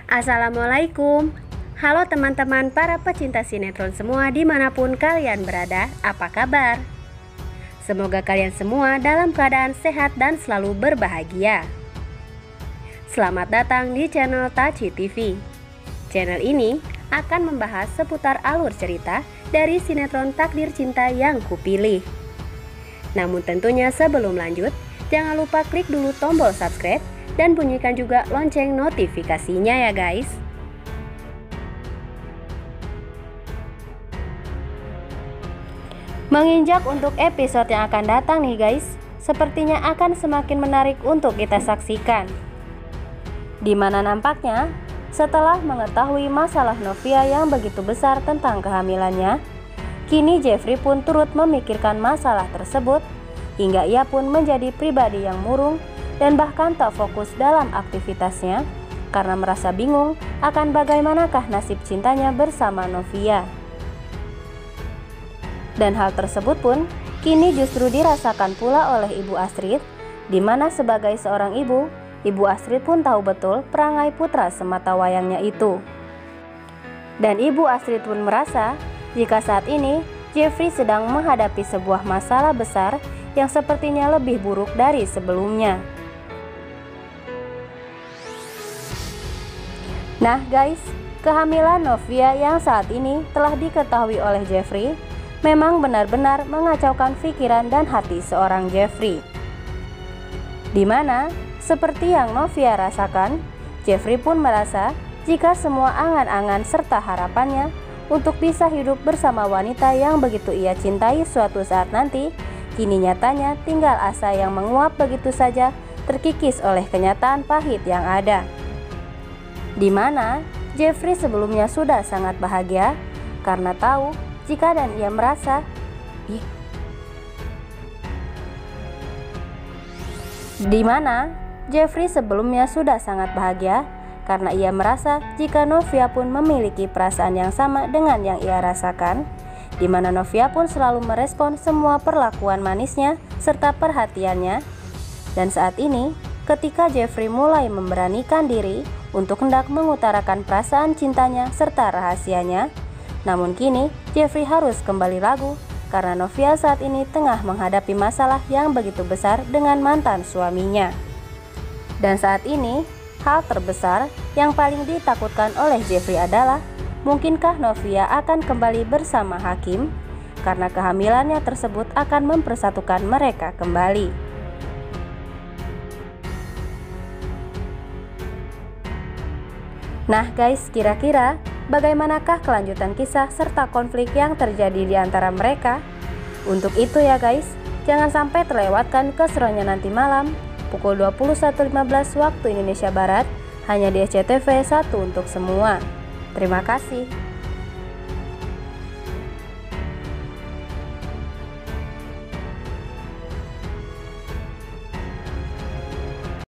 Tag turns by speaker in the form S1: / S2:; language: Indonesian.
S1: Assalamualaikum. Halo teman-teman para pecinta sinetron semua dimanapun kalian berada, apa kabar? Semoga kalian semua dalam keadaan sehat dan selalu berbahagia. Selamat datang di channel Taci TV. Channel ini akan membahas seputar alur cerita dari sinetron Takdir Cinta yang Kupilih. Namun tentunya sebelum lanjut, jangan lupa klik dulu tombol subscribe dan bunyikan juga lonceng notifikasinya ya guys. Menginjak untuk episode yang akan datang nih guys, sepertinya akan semakin menarik untuk kita saksikan. Dimana nampaknya setelah mengetahui masalah Novia yang begitu besar tentang kehamilannya, kini Jeffrey pun turut memikirkan masalah tersebut, hingga ia pun menjadi pribadi yang murung dan bahkan tak fokus dalam aktivitasnya karena merasa bingung akan bagaimanakah nasib cintanya bersama Novia. Dan hal tersebut pun kini justru dirasakan pula oleh Ibu Astrid, di mana sebagai seorang ibu, Ibu Astrid pun tahu betul perangai putra sematawayangnya itu. Dan Ibu Astrid pun merasa jika saat ini Jeffrey sedang menghadapi sebuah masalah besar yang sepertinya lebih buruk dari sebelumnya. Nah guys, kehamilan Novia yang saat ini telah diketahui oleh Jeffrey memang benar-benar mengacaukan pikiran dan hati seorang Jeffrey. Dimana seperti yang Novia rasakan, Jeffrey pun merasa jika semua angan-angan serta harapannya untuk bisa hidup bersama wanita yang begitu ia cintai suatu saat nanti, kini nyatanya tinggal asa yang menguap begitu saja terkikis oleh kenyataan pahit yang ada. Dimana Jeffrey sebelumnya sudah sangat bahagia karena tahu jika dan ia merasa Jeffrey sebelumnya sudah sangat bahagia karena ia merasa jika Novia pun memiliki perasaan yang sama dengan yang ia rasakan, di mana Novia pun selalu merespon semua perlakuan manisnya serta perhatiannya. Dan saat ini, ketika Jeffrey mulai memberanikan diri untuk hendak mengutarakan perasaan cintanya serta rahasianya, namun kini Jeffrey harus kembali ragu karena Novia saat ini tengah menghadapi masalah yang begitu besar dengan mantan suaminya. Dan saat ini, hal terbesar yang paling ditakutkan oleh Jeffrey adalah mungkinkah Novia akan kembali bersama Hakim karena kehamilannya tersebut akan mempersatukan mereka kembali. Nah guys, kira-kira bagaimanakah kelanjutan kisah serta konflik yang terjadi di antara mereka? Untuk itu ya guys, jangan sampai terlewatkan keseruannya nanti malam pukul 21.15 waktu Indonesia Barat hanya di SCTV 1 untuk semua. Terima kasih.